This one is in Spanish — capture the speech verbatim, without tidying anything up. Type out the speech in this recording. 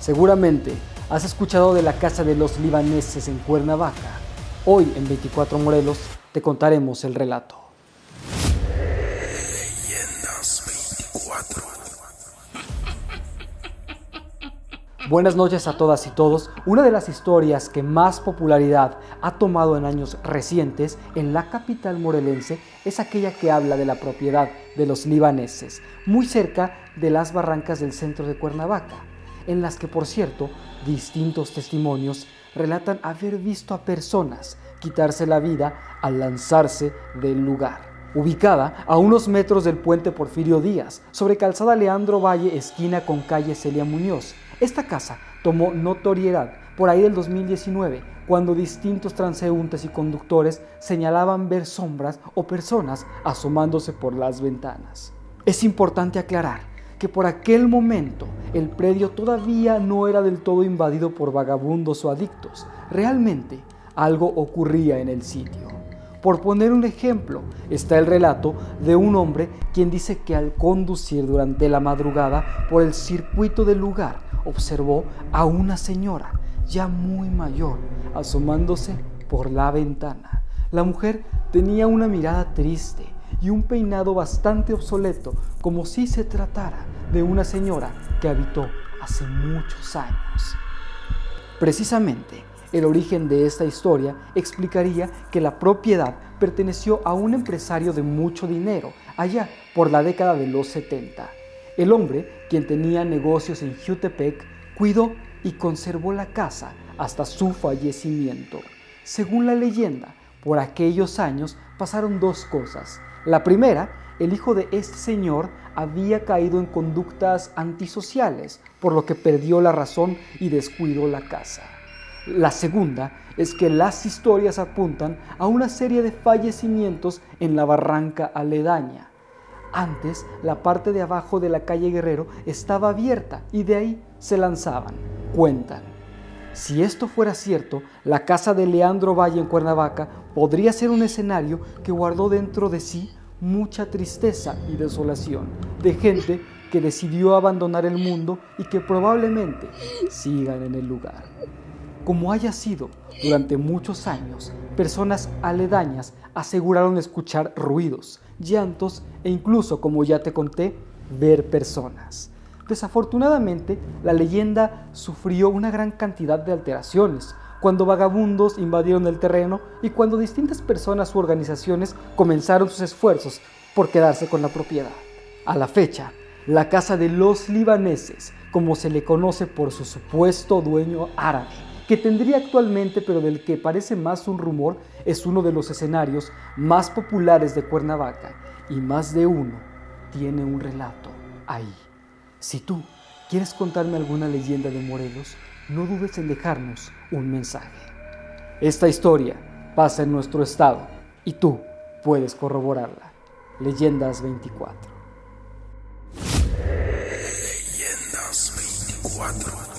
Seguramente has escuchado de la casa de los libaneses en Cuernavaca. Hoy en veinticuatro Morelos te contaremos el relato. Leyendas veinticuatro. Buenas noches a todas y todos. Una de las historias que más popularidad ha tomado en años recientes en la capital morelense es aquella que habla de la propiedad de los libaneses, muy cerca de las barrancas del centro de Cuernavaca, en las que, por cierto, distintos testimonios relatan haber visto a personas quitarse la vida al lanzarse del lugar. Ubicada a unos metros del puente Porfirio Díaz, sobre calzada Leandro Valle, esquina con calle Celia Muñoz, esta casa tomó notoriedad por ahí del dos mil diecinueve, cuando distintos transeúntes y conductores señalaban ver sombras o personas asomándose por las ventanas. Es importante aclarar que por aquel momento el predio todavía no era del todo invadido por vagabundos o adictos. Realmente algo ocurría en el sitio. Por poner un ejemplo, está el relato de un hombre quien dice que al conducir durante la madrugada por el circuito del lugar, observó a una señora ya muy mayor asomándose por la ventana. La mujer tenía una mirada triste y un peinado bastante obsoleto, como si se tratara de una señora que habitó hace muchos años. Precisamente, el origen de esta historia explicaría que la propiedad perteneció a un empresario de mucho dinero allá por la década de los setenta. El hombre, quien tenía negocios en Jutepec, cuidó y conservó la casa hasta su fallecimiento. Según la leyenda, por aquellos años pasaron dos cosas. La primera, el hijo de este señor había caído en conductas antisociales, por lo que perdió la razón y descuidó la casa. La segunda es que las historias apuntan a una serie de fallecimientos en la barranca aledaña. Antes, la parte de abajo de la calle Guerrero estaba abierta y de ahí se lanzaban, cuentan. Si esto fuera cierto, la casa de Leandro Valle en Cuernavaca podría ser un escenario que guardó dentro de sí mucha tristeza y desolación, de gente que decidió abandonar el mundo y que probablemente sigan en el lugar. Como haya sido, durante muchos años, personas aledañas aseguraron escuchar ruidos, llantos e incluso, como ya te conté, ver personas. Desafortunadamente, la leyenda sufrió una gran cantidad de alteraciones cuando vagabundos invadieron el terreno y cuando distintas personas u organizaciones comenzaron sus esfuerzos por quedarse con la propiedad. A la fecha, la casa de los libaneses, como se le conoce por su supuesto dueño árabe, que tendría actualmente pero del que parece más un rumor, es uno de los escenarios más populares de Cuernavaca y más de uno tiene un relato ahí. Si tú quieres contarme alguna leyenda de Morelos, no dudes en dejarnos un mensaje. Esta historia pasa en nuestro estado y tú puedes corroborarla. Leyendas veinticuatro. Leyendas veinticuatro.